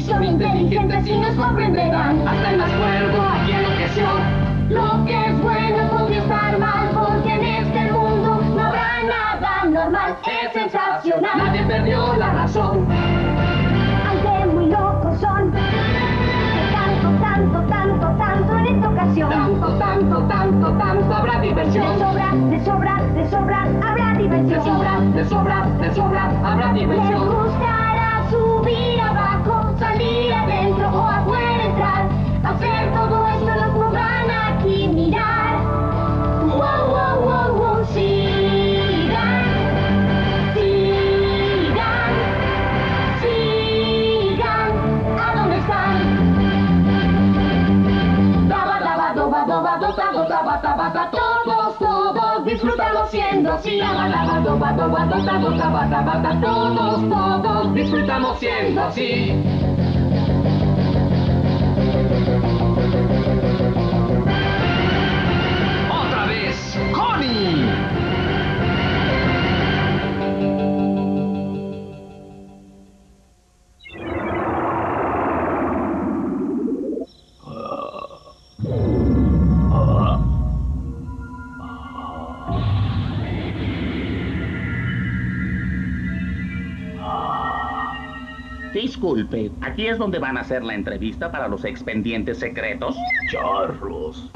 son inteligentes y nos comprenderán. Hasta el más cuerdo aquí enloqueció. Lo que es bueno podría estar mal, porque en este mundo no habrá nada normal. Es sensacional. Nadie perdió la razón. Aunque muy locos son, de tanto en esta ocasión. Tanto habrá diversión. De sobra habrá diversión. De sobra habrá Les diversión. gustará subir abajo, salir adentro o afuera entrar. Hacer todo esto lo podrán aquí mirar. Wow, sigan. ¿A dónde están? Todos disfrutamos siendo así. Todos disfrutamos siendo así. Otra vez, Connie. Disculpe, ¿aquí es donde van a hacer la entrevista para los expedientes secretos? Charros.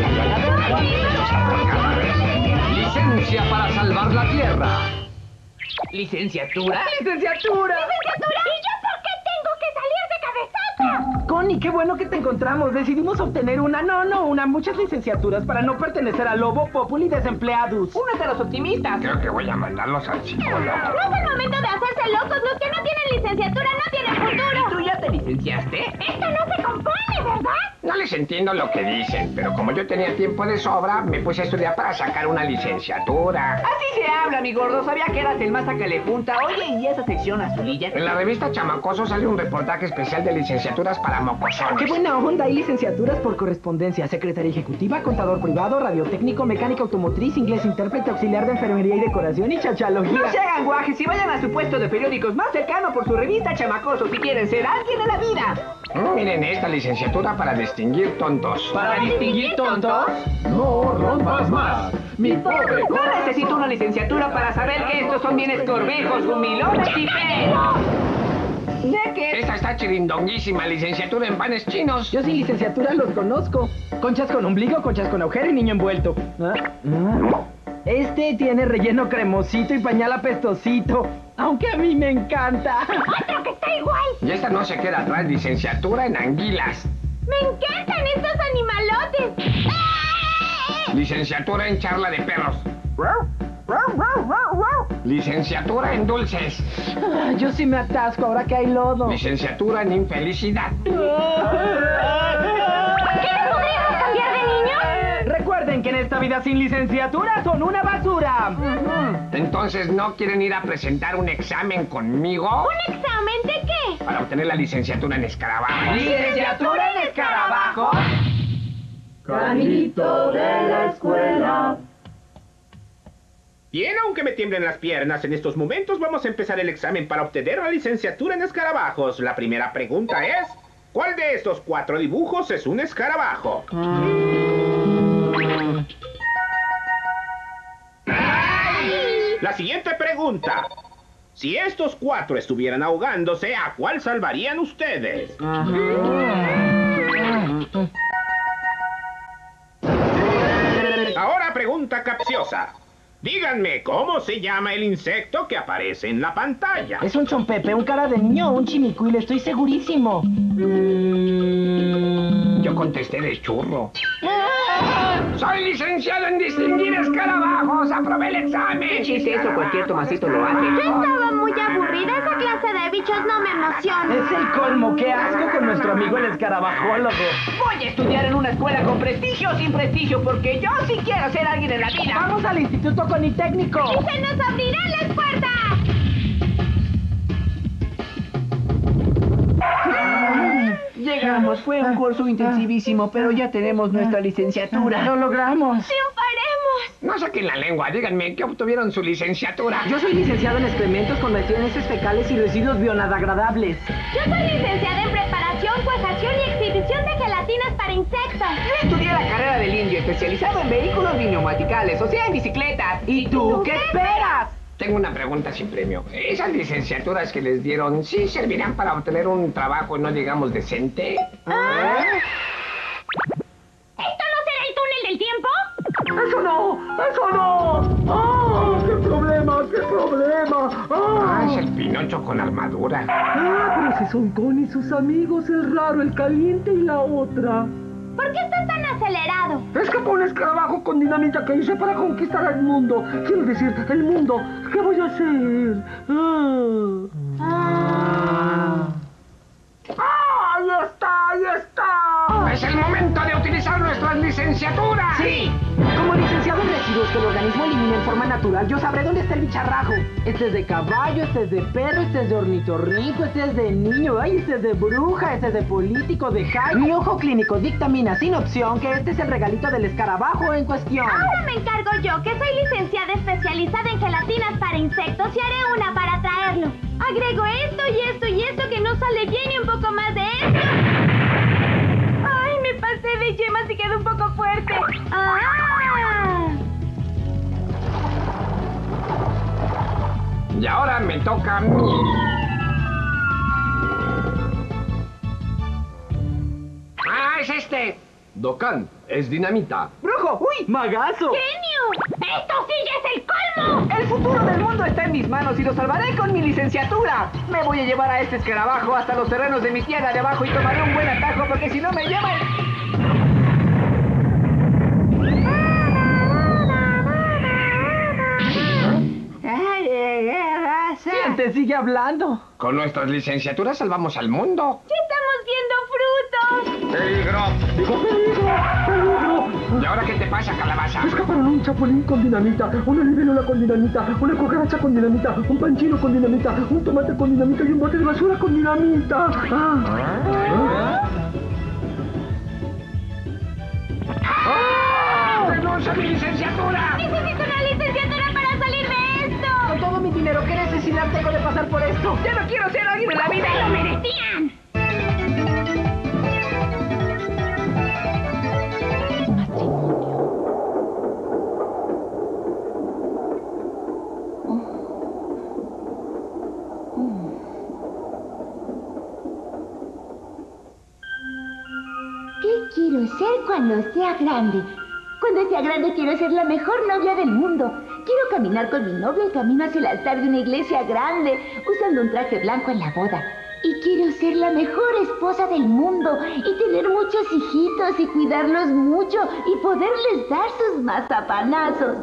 Licencia para salvar la tierra. ¿Licenciatura? ¡Licenciatura! ¿Y yo por qué tengo que salir de cabezota? Connie, qué bueno que te encontramos. Decidimos obtener muchas licenciaturas para no pertenecer al lobo populi desempleados. Únete a los optimistas. Creo que voy a mandarlos al psicólogo. No es el momento de hacerse locos. Los que no tienen licenciatura no tienen futuro. ¿Tú ya te licenciaste? Esto no se compone, ¿verdad? No les entiendo lo que dicen, pero como yo tenía tiempo de sobra, me puse a estudiar para sacar una licenciatura. Así se habla, mi gordo. Sabía que eras el más junta. Oye, ¿y esa sección azulilla? En la revista Chamacoso sale un reportaje especial de licenciaturas para mocosones. ¡Qué buena onda! Hay licenciaturas por correspondencia, secretaria ejecutiva, contador privado, radiotécnico, mecánica automotriz, inglés, intérprete, auxiliar de enfermería y decoración y chachalogía. No se hagan guajes y vayan a su puesto de periódicos más cercano por su revista Chamacoso si quieren ser alguien en la vida. Miren esta licenciatura para distinguir tontos. ¿Para distinguir tontos? No rompas más, mi pobre No necesito una licenciatura para saber que estos son bienes corvejos, humilones y feos. ¿De qué? Esta está chirindonguísima, licenciatura en panes chinos. Yo sin licenciatura los conozco. Conchas con ombligo, conchas con agujero y niño envuelto. Este tiene relleno cremosito y pañal apestosito. Aunque a mí me encanta. Otro que está igual. Y esta no se queda atrás, licenciatura en anguilas. Me encantan estos animalotes. Licenciatura en charla de perros. Licenciatura en dulces. Yo sí me atasco ahora que hay lodo. Licenciatura en infelicidad. ¿Qué no podríamos cambiar de niño? Recuerden que en esta vida sin licenciatura son una basura. Entonces, ¿no quieren ir a presentar un examen conmigo? ¿Un examen de qué? Para obtener la licenciatura en escarabajo. ¿Licenciatura en escarabajo? Canito de la escuela. Bien, aunque me tiemblen las piernas en estos momentos, vamos a empezar el examen para obtener la licenciatura en escarabajos. La primera pregunta es, ¿cuál de estos 4 dibujos es un escarabajo? La siguiente pregunta. Si estos 4 estuvieran ahogándose, ¿a cuál salvarían ustedes? Ahora pregunta capciosa. Díganme, ¿cómo se llama el insecto que aparece en la pantalla? Es un chompepe, un cara de niño o un chimicuil, estoy segurísimo. Yo contesté de churro. Soy licenciado en distinguir escarabajos. Aprobé el examen. ¿Qué chiste eso? Cualquier Tomasito lo hace. Yo estaba muy aburrida. Esa clase de bichos no me emociona. Es el colmo, qué asco con nuestro amigo el escarabajólogo. Voy a estudiar en una escuela con prestigio o sin prestigio porque yo sí quiero ser alguien en la vida. Vamos al Instituto Politécnico. ¡Y se nos abrirán las puertas! Llegamos, fue un curso intensivísimo, pero ya tenemos nuestra licenciatura. Lo logramos. ¡Triunfaremos! No saquen la lengua, díganme, ¿qué obtuvieron su licenciatura? Yo soy licenciado en excrementos con maestría en heces fecales y residuos biodegradables. Yo soy licenciada en preparación, cuajación y exhibición de gelatinas para insectos. Yo estudié la carrera del indio, especializado en vehículos binomaticales, o sea, en bicicletas. ¿Y tú qué esperas? Tengo una pregunta sin premio. ¿Esas licenciaturas que les dieron, sí servirán para obtener un trabajo, no digamos, decente? ¿Esto no será el túnel del tiempo? ¡Eso no! ¡Eso no! ¡Ah! ¡Qué problema! ¡Qué problema! Ah, es el Pinocho con armadura. Pero si son Connie y sus amigos, el raro, el caliente y la otra. ¿Por qué estás tan acelerado? Es que por un escarabajo con dinamita que hice para conquistar el mundo. Quiero decir, el mundo. ¿Qué voy a hacer? ¡Ahí está! ¡Ahí está! ¡Es el momento de utilizar nuestras licenciaturas! ¡Sí! Como licenciado en residuos que el organismo elimina en forma natural, yo sabré dónde está el bicharrajo. Este es de caballo, este es de perro, este es de ornitorrinco, este es de niño, ay, este es de bruja, este es de político, de high. Mi ojo clínico dictamina sin opción que este es el regalito del escarabajo en cuestión. Ahora me encargo yo, que soy licenciada especializada en gelatinas para insectos y haré una para traerlo. Agrego esto y esto y esto que no sale bien y un poco más de esto. ¡Ay, me pasé de yemas y quedó un poco fuerte! ¡Ah! Y ahora me toca a mí. ¡Ah, es este! Dokkan, es dinamita. ¡Brujo! ¡Uy! ¡Magazo! ¡Genio! ¡Esto sí ya es el colmo! El futuro del mundo está en mis manos y lo salvaré con mi licenciatura. Me voy a llevar a este escarabajo hasta los terrenos de mi tierra de abajo y tomaré un buen atajo porque si no me llevan... ¿Quién te sigue hablando? Con nuestras licenciaturas salvamos al mundo. ¡Ya estamos viendo frutos! ¡Peligro! ¡Digo peligro! ¿Y ahora qué te pasa, calabaza? Escaparon un chapulín con dinamita, una libélula con dinamita, una cucaracha con dinamita, un panchino con dinamita, un tomate con dinamita y un bote de basura con dinamita. ¡Renuncia a mi licenciatura! ¡Necesito una licenciatura para salir de esto! Con todo mi dinero, ¿qué necesidad tengo de pasar por esto? ¡Ya no quiero ser alguien en la vida! ¡Se lo merecían! ¿Qué quiero ser cuando sea grande? Cuando sea grande quiero ser la mejor novia del mundo. Quiero caminar con mi novio en camino hacia el altar de una iglesia grande, usando un traje blanco en la boda. Y quiero ser la mejor esposa del mundo, y tener muchos hijitos, y cuidarlos mucho, y poderles dar sus mazapanazos.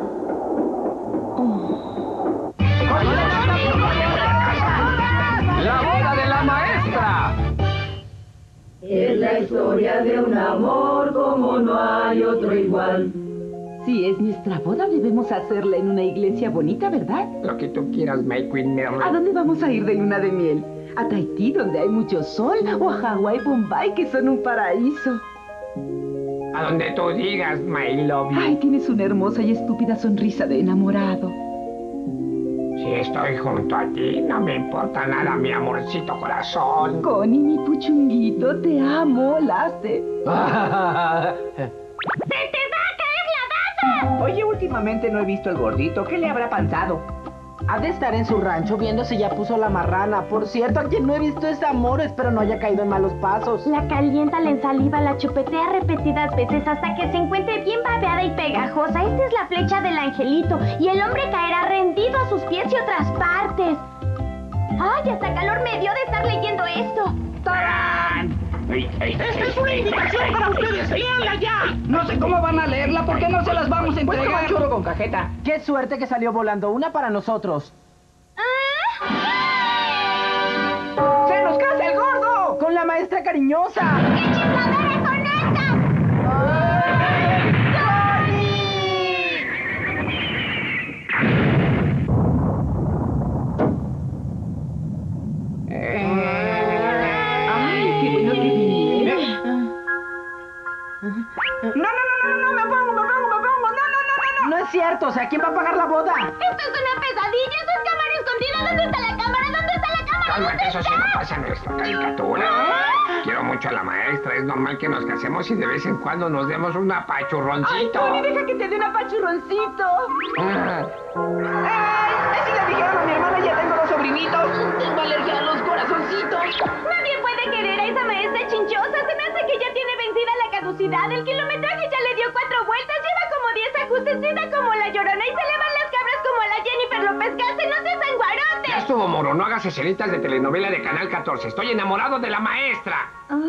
¡La boda de la maestra! Es la historia de un amor como no hay otro igual. Si es nuestra boda, debemos hacerla en una iglesia bonita, ¿verdad? Lo que tú quieras, my Queen Mary. ¿A dónde vamos a ir de luna de miel? ¿A Tahití, donde hay mucho sol? ¿O a Hawái, Bombay, que son un paraíso? A donde tú digas, my love. Ay, tienes una hermosa y estúpida sonrisa de enamorado. Si estoy junto a ti, no me importa nada, mi amorcito corazón. Connie, mi puchunguito, te amo, laste. ¡Se te va a caer la baba! Oye, últimamente no he visto al gordito. ¿Qué le habrá pasado? Ha de estar en su rancho viendo si ya puso la marrana. Por cierto, a quien no he visto es Amor, espero no haya caído en malos pasos. La calienta, la ensaliva, la chupetea repetidas veces hasta que se encuentre bien babeada y pegajosa. Esta es la flecha del angelito y el hombre caerá rendido a sus pies y otras partes. ¡Ay, hasta calor me dio de estar leyendo esto! ¡Tarán! ¡Esta es una invitación para ustedes! ¡Léanla ya! No sé cómo van a leerla, ¿por qué no se las vamos a Pues entregar? como churro con cajeta. ¡Qué suerte que salió volando una para nosotros! ¡Se nos casa el gordo! ¡Con la maestra cariñosa! ¡Qué chifladora con esta! Ay, qué bueno que vinieron. No, me pongo, no. No es cierto. cierto, o sea, ¿quién va a pagar la boda? ¡Esto es una pesadilla! ¡Eso es cámara escondida! ¿Dónde está la cámara? ¿Dónde está la cámara? Cálmate, eso sí no pasa en nuestra caricatura. Quiero mucho a la maestra. Es normal que nos casemos y de vez en cuando nos demos un apachurroncito. Ay, Tony, deja que te dé un apachurroncito. Así le dijeron a mi hermana, ya tengo 2 sobrinitos. Tengo alergia a los corazoncitos. Nadie puede querer a esa maestra chinchosa. Se me hace que ya tiene vencida la caducidad. El kilometraje ya le dio 4 vueltas. Lleva como 10 ajustes. Grita como la Llorona y se le van las cabras como la Jennifer López Case. ¡No seas sanguarote! Ya estuvo, moro. No hagas escenitas de telenovela de Canal 14. Estoy enamorado de la maestra.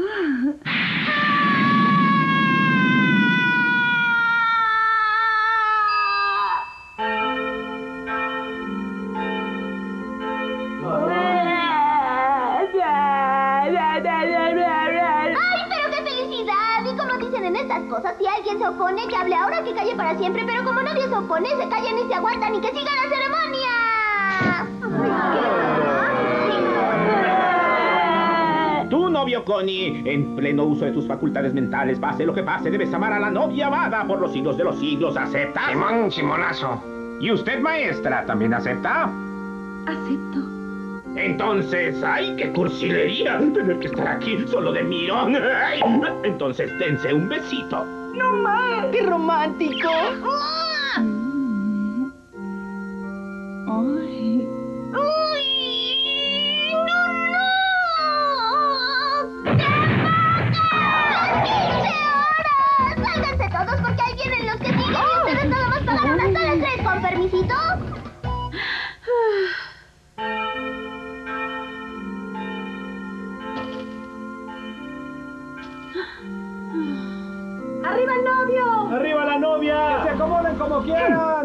¡Ay, pero qué felicidad! Y como dicen en estas cosas, si alguien se opone, que hable ahora, que calle para siempre. Pero como nadie se opone, se callan y se aguantan y que siga la ceremonia. Tú, novio Connie, en pleno uso de tus facultades mentales, pase lo que pase, debes amar a la novia amada por los siglos de los siglos. ¿Aceptas? Simón, Simonazo. ¿Y usted, maestra, también acepta? Acepto. Entonces, ¡ay, qué cursilería! Tener que estar aquí solo de mirón. Ay, entonces, dense un besito. ¡No más! ¡Qué romántico! Ay. ¡Uy! ¡No, no! ¡Qué poca! ¡15 horas! ¡Sálganse todos porque ahí vienen los que siguen y ustedes nada más pagaron hasta las 3! ¿Con permisito? ¡Arriba el novio! ¡Arriba la novia! ¡Que se acomoden como quieran!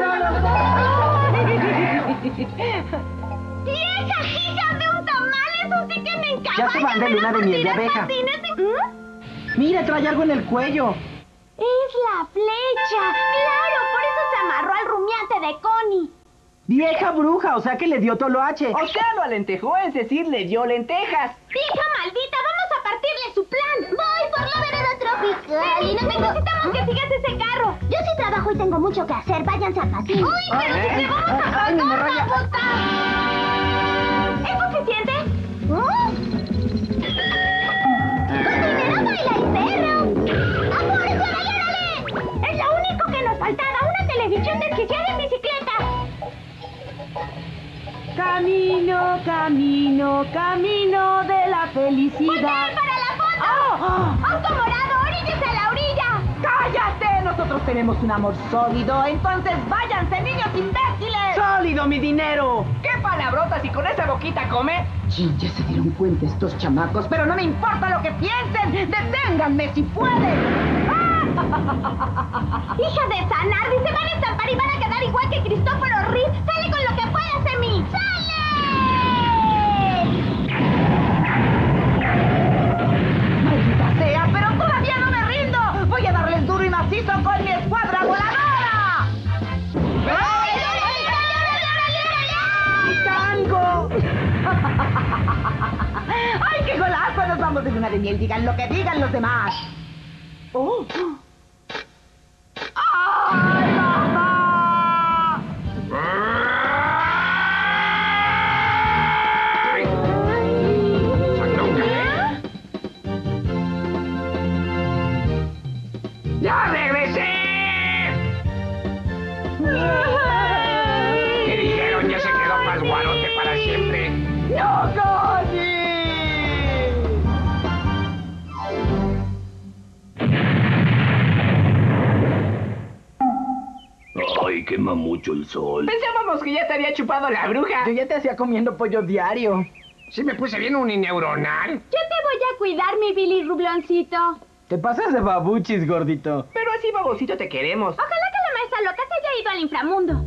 ¡Viejas hijas de un tamal! ¡Eso sí que me encanta! Ya se van de luna de miel de abeja. Mira, trae algo en el cuello. ¡Es la flecha! ¡Claro! Por eso se amarró al rumiante de Connie. Vieja bruja, o sea que le dio toloache. O sea, lo alentejó, es decir, le dio lentejas. ¡Hija maldita! ¡Vamos a partirle su plan! ¡Voy por la vereda tropical! ¡Y necesitamos que sigas ese carro! Yo sí trabajo y tengo mucho que hacer. Váyanse a patín. ¡Uy, pero si te vamos a pagar, puta! ¿Es suficiente? ¡Con dinero baila el perro! ¡Apúrese, llórale! ¡Es lo único que nos faltaba! ¡Una televisión desquiciada en bicicleta! Camino, camino, camino de la felicidad. ¡Volteen para la foto! ¡Auto morado! ¡Oríllese a la orilla! ¡Cállate! Nosotros tenemos un amor sólido. Entonces váyanse, niños imbéciles. ¡Sólido, mi dinero! ¿Qué palabrotas y con esa boquita come? Sí, ya se dieron cuenta estos chamacos, pero no me importa lo que piensen. ¡Deténganme si pueden! ¡Hija de Sanardi! ¡Se van a estampar y van a quedar igual que Cristóforo Reeve! ¡Sale con lo que puedas, Emi! ¡Sale! ¡Maldita sea! ¡Pero todavía no me rindo! ¡Voy a darles duro y macizo con mi escuadra voladora! ¡Tango! ¡Ay, qué golazo! Nos vamos de luna de miel. Digan lo que digan los demás. ¡Oh! ¡Ay, mamá! ¡Ay! ¡Sandunga! ¡Ya regresé! ¿Qué dijeron? Ya se quedó pasguarote para siempre. ¡No, Connie! Ay, quema mucho el sol. Pensábamos que ya te había chupado la bruja. Yo ya te hacía comiendo pollo diario. Sí me puse bien unineuronal. Yo te voy a cuidar, mi Billy Rubloncito. Te pasas de babuchis, gordito. Pero así, babosito, te queremos. Ojalá que la maestra loca se haya ido al inframundo.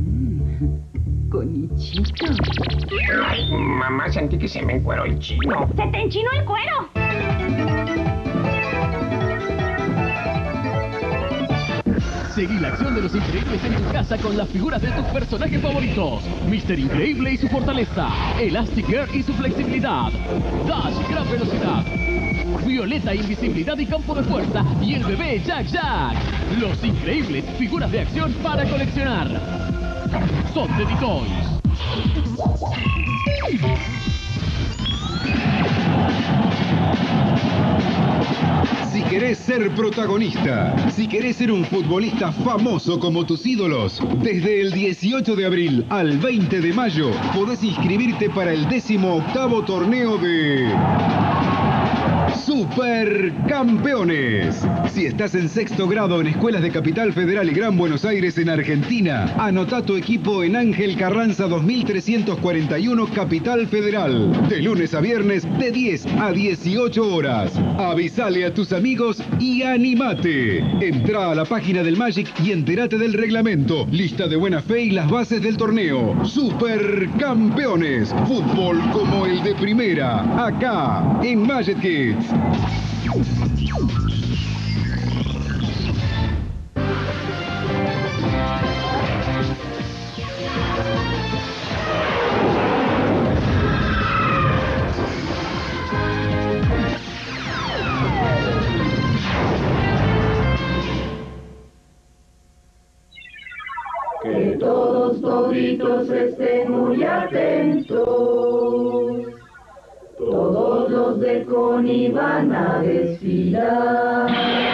Conichito. Ay, mamá, sentí que se me encueró el chino. ¡Se te enchinó el cuero! Seguí la acción de los Increíbles en tu casa con las figuras de tus personajes favoritos. Mr. Increíble y su fortaleza. Elastigirl y su flexibilidad. Dash, gran velocidad. Violeta, invisibilidad y campo de fuerza. Y el bebé Jack Jack. Los Increíbles, figuras de acción para coleccionar. Son de D-Toys. Si querés ser protagonista, si querés ser un futbolista famoso como tus ídolos, desde el 18 de abril al 20 de mayo podés inscribirte para el 18º torneo de Supercampeones. Si estás en sexto grado en escuelas de Capital Federal y Gran Buenos Aires en Argentina, anota tu equipo en Ángel Carranza 2341 Capital Federal. De lunes a viernes de 10 a 18 horas. Avisale a tus amigos y animate. Entrá a la página del Magic y entérate del reglamento, lista de buena fe y las bases del torneo. Supercampeones. Fútbol como el de primera. Acá, en Magic Kids. Que todos toditos estén muy atentos. Todos los de Connie van a desfilar.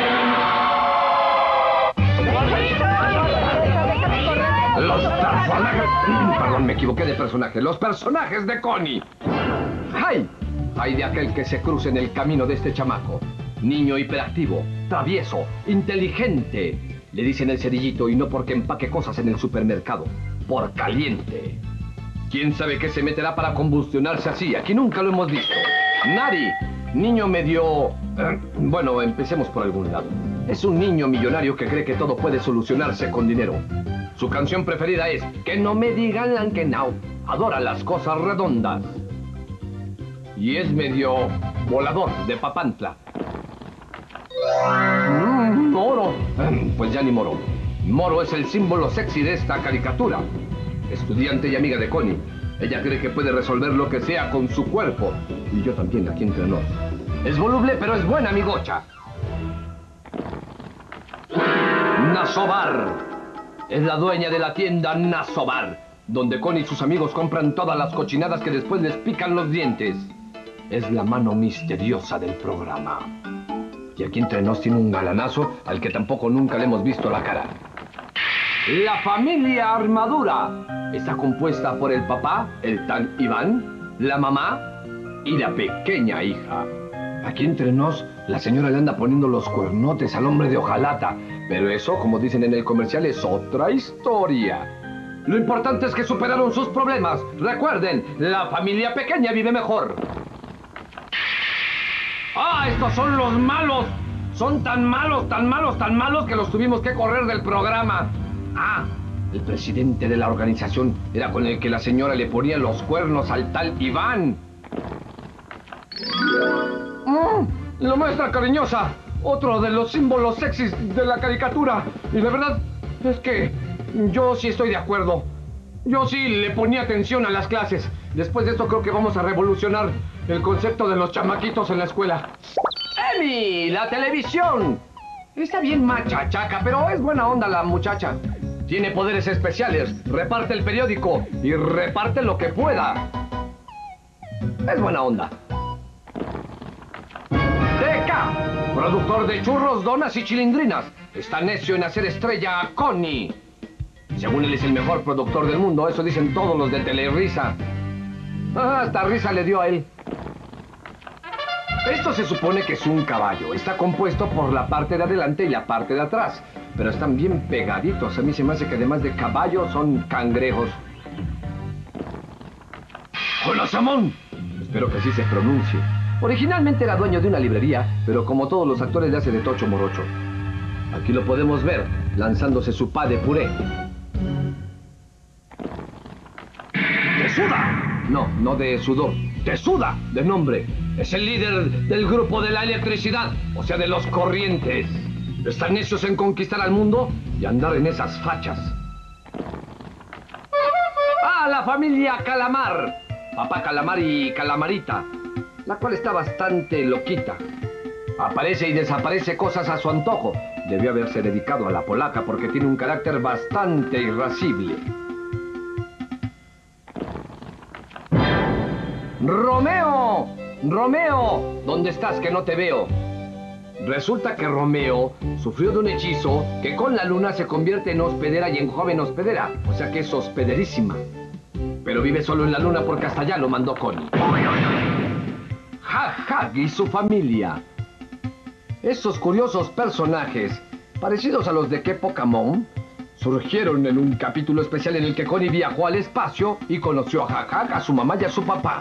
Los personajes... Perdón, me equivoqué de personaje. Los personajes de Connie. ¡Ay! Ay de aquel que se cruce en el camino de este chamaco. Niño hiperactivo, travieso, inteligente. Le dicen el cerillito y no porque empaque cosas en el supermercado. Por caliente. ¿Quién sabe qué se meterá para combustionarse así? Aquí nunca lo hemos visto. Nari, niño medio... bueno, empecemos por algún lado. Es un niño millonario que cree que todo puede solucionarse con dinero. Su canción preferida es Que no me digan Lankenau. Adora las cosas redondas. Y es medio volador de Papantla. Moro. Pues ya ni Moro. Moro es el símbolo sexy de esta caricatura. Estudiante y amiga de Connie. Ella cree que puede resolver lo que sea con su cuerpo. Y yo también, aquí entre nos. Es voluble, pero es buena, amigocha. Nasobar. Es la dueña de la tienda Nasobar, donde Connie y sus amigos compran todas las cochinadas que después les pican los dientes. Es la mano misteriosa del programa. Y aquí entre nos tiene un galanazo al que tampoco nunca le hemos visto la cara. La familia Armadura está compuesta por el papá, el tal Iván, la mamá y la pequeña hija. Aquí entre nos, la señora le anda poniendo los cuernotes al hombre de hojalata, pero eso, como dicen en el comercial, es otra historia. Lo importante es que superaron sus problemas. Recuerden, la familia pequeña vive mejor. ¡Ah, estos son los malos! Son tan malos, tan malos, tan malos que los tuvimos que correr del programa. Ah, el presidente de la organización era con el que la señora le ponía los cuernos al tal Iván. La maestra cariñosa, otro de los símbolos sexys de la caricatura. Y la verdad es que yo sí estoy de acuerdo. Yo sí le ponía atención a las clases. Después de esto creo que vamos a revolucionar el concepto de los chamaquitos en la escuela. ¡Emi! ¡La televisión! Está bien machachaca, pero es buena onda la muchacha. Tiene poderes especiales, reparte el periódico y reparte lo que pueda. Es buena onda. TK, productor de churros, donas y chilindrinas, está necio en hacer estrella a Connie. Según él es el mejor productor del mundo, eso dicen todos los de Telerisa. Hasta risa le dio a él. Esto se supone que es un caballo. Está compuesto por la parte de adelante y la parte de atrás. Pero están bien pegaditos. A mí se me hace que además de caballo son cangrejos. ¡Hola, Samón! Espero que así se pronuncie. Originalmente era dueño de una librería, pero como todos los actores le hace de tocho morocho. Aquí lo podemos ver, lanzándose su pa de puré. ¡Tesuda! No de sudor. ¡Tesuda! De nombre. Es el líder del grupo de la electricidad, o sea, de los corrientes. Están necios en conquistar al mundo y andar en esas fachas. ¡Ah, la familia Calamar! Papá Calamar y Calamarita, la cual está bastante loquita. Aparece y desaparece cosas a su antojo. Debió haberse dedicado a la polaca porque tiene un carácter bastante irascible. ¡Romeo! ¡Romeo! ¿Dónde estás que no te veo? Resulta que Romeo sufrió de un hechizo que con la luna se convierte en hospedera y en joven hospedera. O sea que es hospederísima. Pero vive solo en la luna porque hasta allá lo mandó Connie. Hag y su familia. Esos curiosos personajes, parecidos a los de Que Pokémon, surgieron en un capítulo especial en el que Connie viajó al espacio y conoció a Hag, a su mamá y a su papá.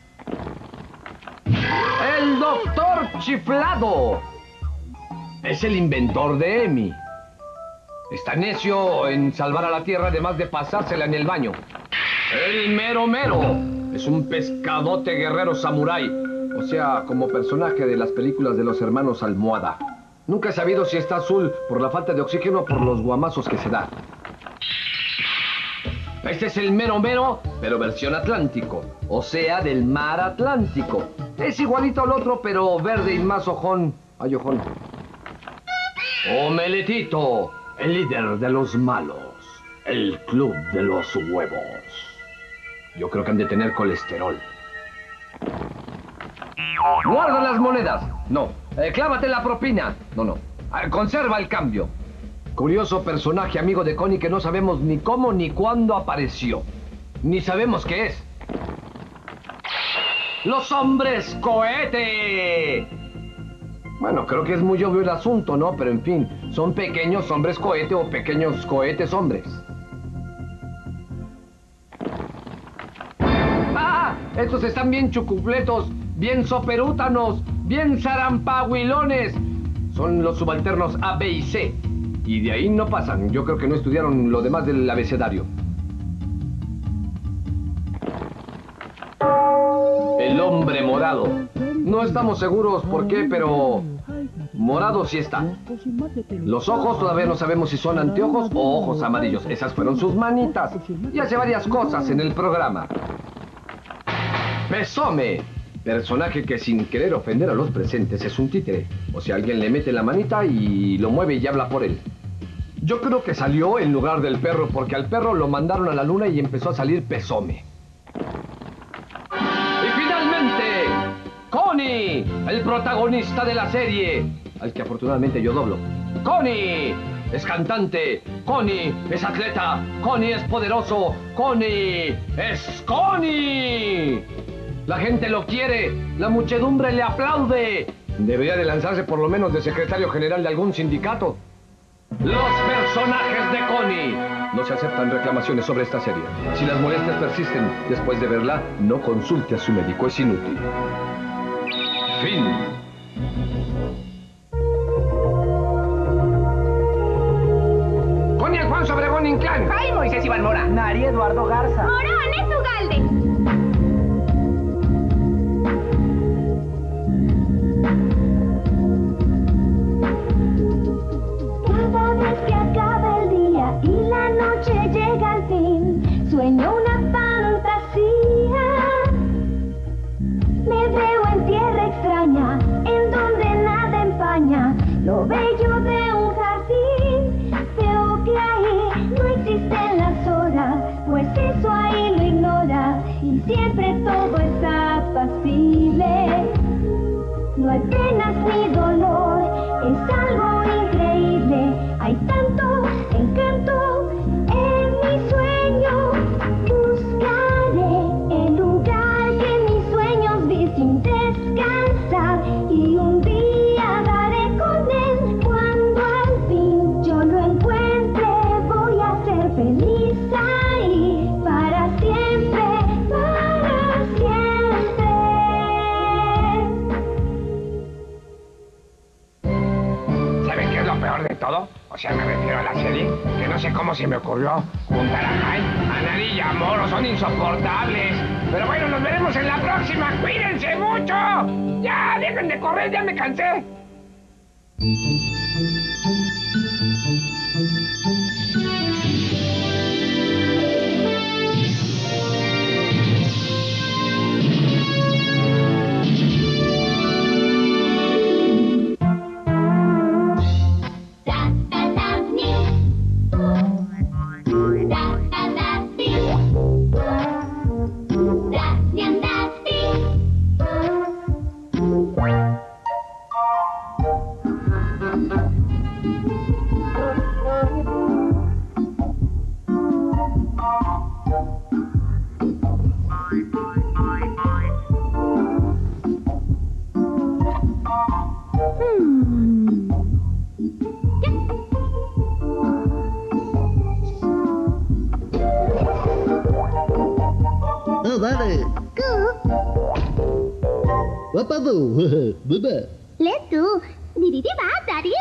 ¡El Doctor Chiflado! Es el inventor de Emmy. Está necio en salvar a la Tierra, además de pasársela en el baño. El Mero Mero es un pescadote guerrero samurái, o sea, como personaje de las películas de los hermanos Almohada. Nunca he sabido si está azul por la falta de oxígeno o por los guamazos que se da. Este es el Mero Mero, pero versión Atlántico, o sea, del mar Atlántico. Es igualito al otro, pero verde y más ojón. Ay, ojón. Omeletito, el líder de los malos, el club de los huevos. Yo creo que han de tener colesterol. ¡Guarda las monedas! No. ¡Clávate la propina! No. Conserva el cambio. Curioso personaje amigo de Connie que no sabemos ni cómo ni cuándo apareció. Ni sabemos qué es. ¡Los hombres cohete! Bueno, creo que es muy obvio el asunto, ¿no? Pero en fin, son pequeños hombres cohete o pequeños cohetes hombres. ¡Ah! Estos están bien chucupletos, bien soperútanos, bien zarampahuilones. Son los subalternos A, B y C. Y de ahí no pasan. Yo creo que no estudiaron lo demás del abecedario. El hombre morado. No estamos seguros por qué, pero morado sí está. Los ojos todavía no sabemos si son anteojos o ojos amarillos. Esas fueron sus manitas. Y hace varias cosas en el programa. Pesome. Personaje que sin querer ofender a los presentes es un títere. O sea, alguien le mete la manita y lo mueve y habla por él. Yo creo que salió en lugar del perro porque al perro lo mandaron a la luna y empezó a salir Pesome. Y finalmente, Connie, el protagonista de la serie, al que afortunadamente yo doblo. Connie es cantante, Connie es atleta, Connie es poderoso, Connie es Connie. La gente lo quiere, la muchedumbre le aplaude. Debería de lanzarse por lo menos de secretario general de algún sindicato. Los personajes de Connie. No se aceptan reclamaciones sobre esta serie. Si las molestias persisten después de verla, no consulte a su médico, es inútil. Fin. Connie Alfonso Obregón Inclán. ¡Ay, Moisés Iván Mora! Nari Eduardo Garza. ¡Morones Ugalde! Y la noche llega al fin, sueño una fantasía. Me veo en tierra extraña, en donde nada empaña lo bello de un jardín. Veo que ahí no existen las horas, pues eso ahí lo ignora. Y siempre todo está apacible, no hay penas ni dolor, es algo increíble. Hay tanto encanto en mi sueño. Buscaré el lugar que mis sueños vi sin descansar, y un día daré con él. Cuando al fin yo lo encuentre, voy a ser feliz ahí para siempre, para siempre. ¿Saben qué es lo peor de todo? O sea, me refiero a la serie, que no sé cómo se me ocurrió juntar a Jai, a Nari y a Moro, son insoportables. Pero bueno, nos veremos en la próxima. ¡Cuídense mucho! ¡Ya, dejen de correr, ya me cansé! Apa tuh? Bebe. Letu, didi ba, Daddy?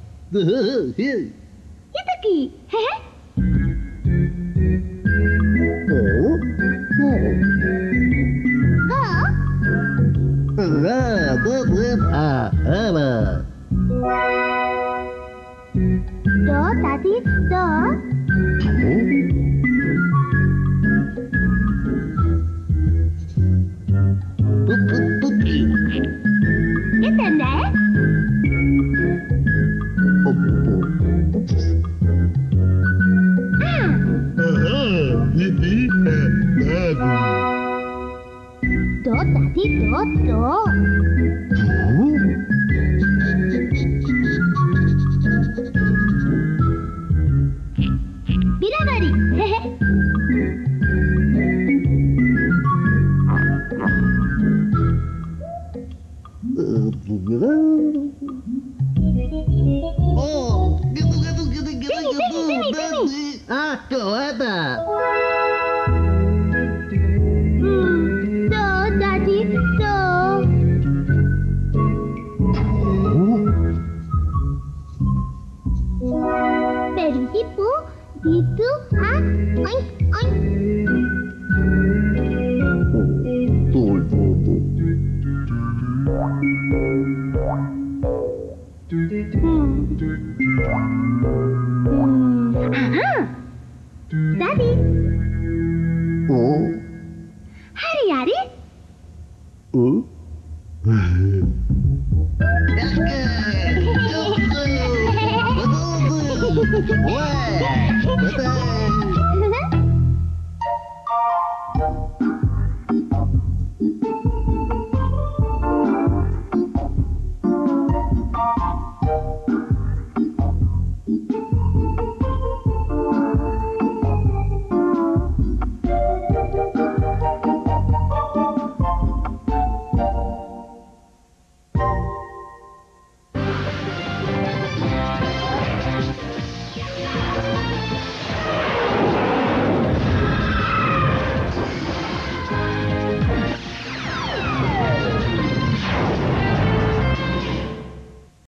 Itu ki, hehe. Do, Daddy, do. ¿Entendés? Do, Daddy, do. Mira, Daddy. Kau ada. Do, Daddy, do. Peripu, ditu, oink, oink. Aha. Daddy. Hari-hari. Wah,